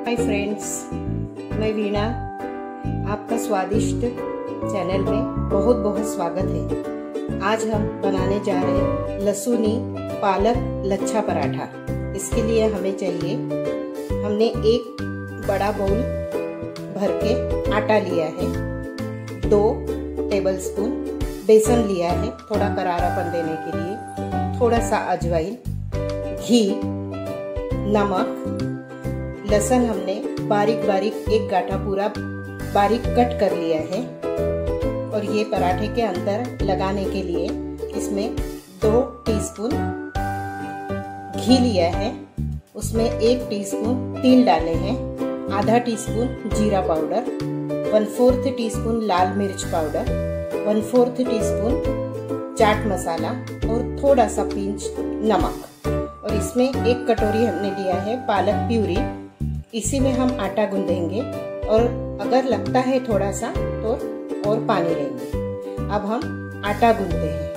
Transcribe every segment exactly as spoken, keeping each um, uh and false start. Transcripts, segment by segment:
Hi friends, मैं वीणा आपका स्वादिष्ट चैनल में बहुत बहुत स्वागत है। आज हम बनाने जा रहे हैं लहसुनी पालक लच्छा पराठा। इसके लिए हमें चाहिए, हमने एक बड़ा बाउल भर के आटा लिया है, दो टेबलस्पून बेसन लिया है थोड़ा करारापन देने के लिए, थोड़ा सा अजवाइन, घी, नमक, लहसुन हमने बारीक बारीक एक गाठा पूरा बारीक कट कर लिया है। और ये पराठे के अंदर लगाने के लिए इसमें दो टीस्पून घी लिया है, उसमें एक टीस्पून तिल डाले हैं, आधा टीस्पून जीरा पाउडर, वन फोर्थ टीस्पून लाल मिर्च powder, one fourth teaspoon chaat masala और थोड़ा सा पिंच नमक। और इसमें एक कटोरी हमने लिया है पालक प्यूरी, इसी में हम आटा गूंदेंगे और अगर लगता है थोड़ा सा तो और पानी लेंगे। अब हम आटा गूंदते हैं।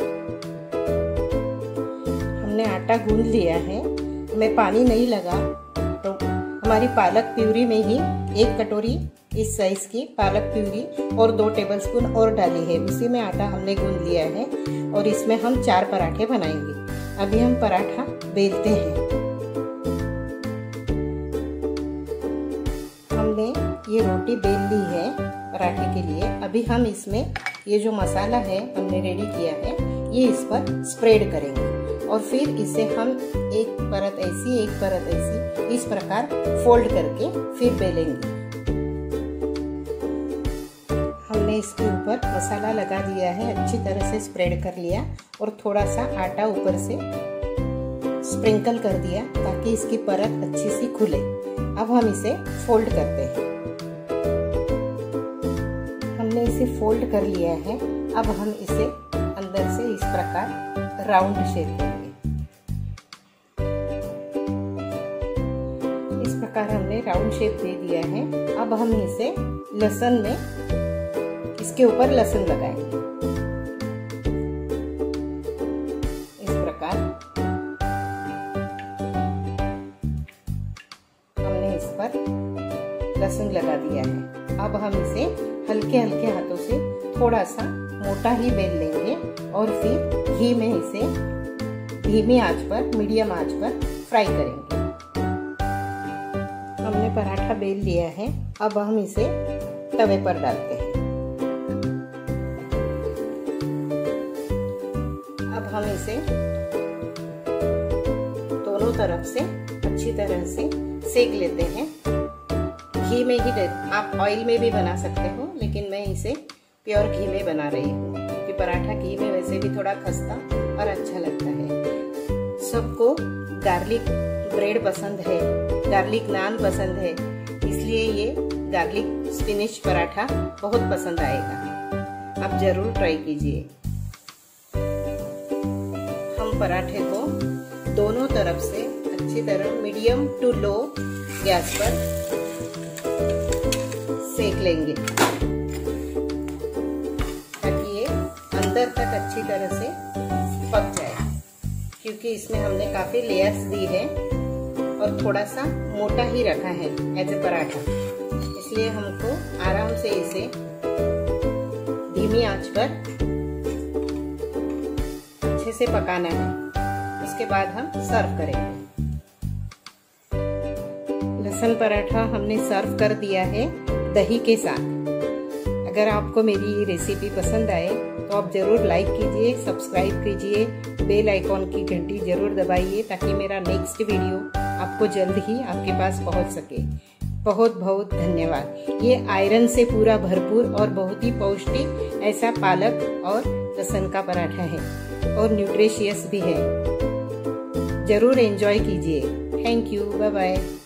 हमने आटा गूंद लिया है, हमें पानी नहीं लगा तो हमारी पालक प्यूरी में ही एक कटोरी इस साइज की पालक प्यूरी और दो टेबलस्पून और डाली है, उसी में आटा हमने गूंद लिया है। और इसमें हम चार पराठे बनाएंगे। अभी हम पराठा बेलते हैं। हमने ये रोटी बेल ली है पराठे के लिए। अभी हम इसमें ये जो मसाला है हमने रेडी किया है, ये इस पर स्प्रेड करेंगे और फिर इसे हम एक परत ऐसी एक परत ऐसी इस प्रकार फोल्ड करके फिर बेलेंगे। हमने इसके ऊपर मसाला लगा दिया है, अच्छी तरह से स्प्रेड कर लिया और थोड़ा सा आटा ऊपर से स्प्रिंकल कर दिया ताकि इसकी परत अच्छी सी खुले। अब हम इसे फोल्ड करते हैं। हमने इसे फोल्ड कर लिया है। अब हम इसे अंदर से इस प्रकार राउंड शेप देंगे। इस प्रकार हमने राउंड शेप दे दिया है। अब हम इसे लहसुन में इसके ऊपर लहसुन लगाएंगे इस प्रकार। हमने इस पर लहसुन लगा दिया है। अब हम इसे हल्के हल्के हाथों से थोड़ा सा मोटा ही बेल लेंगे और फिर घी में इसे धीमी आंच पर मीडियम आंच पर फ्राई करेंगे। हमने पराठा बेल लिया है। अब हम इसे तवे पर डालते हैं। अब हम इसे दोनों तरफ से अच्छी तरह से सेक लेते हैं। घी में ही, आप ऑयल में भी बना सकते हो, लेकिन मैं इसे प्योर घी में बना रही हूँ क्योंकि पराठा घी में वैसे भी थोड़ा खस्ता और अच्छा लगता है। सबको गार्लिक ब्रेड पसंद है, गार्लिक नान पसंद है, इसलिए ये गार्लिक स्पिनिच पराठा बहुत पसंद आएगा। आप जरूर ट्राई कीजिए। हम पराठे को दोनों तरफ से अच्छी तरह मीडियम टू लो गैस पर सेक लेंगे ताकि ये अंदर तक अच्छी तरह से पक जाए, क्योंकि इसमें हमने काफी लेयर्स दी है और थोड़ा सा मोटा ही रखा है एज ए पराठा, इसलिए हमको आराम से इसे धीमी आंच पर अच्छे से पकाना है। उसके बाद हम सर्व करेंगे। लहसुन पराठा हमने सर्व कर दिया है दही के साथ। अगर आपको मेरी ये रेसिपी पसंद आए तो आप जरूर लाइक कीजिए, सब्सक्राइब कीजिए, बेल आइकॉन की घंटी जरूर दबाइए ताकि मेरा नेक्स्ट वीडियो आपको जल्द ही आपके पास पहुंच सके। बहुत बहुत धन्यवाद। ये आयरन से पूरा भरपूर और बहुत ही पौष्टिक ऐसा पालक और लहसुन का पराठा है और न्यूट्रिशियस भी है। जरूर एंजॉय कीजिए। Thank you, bye bye.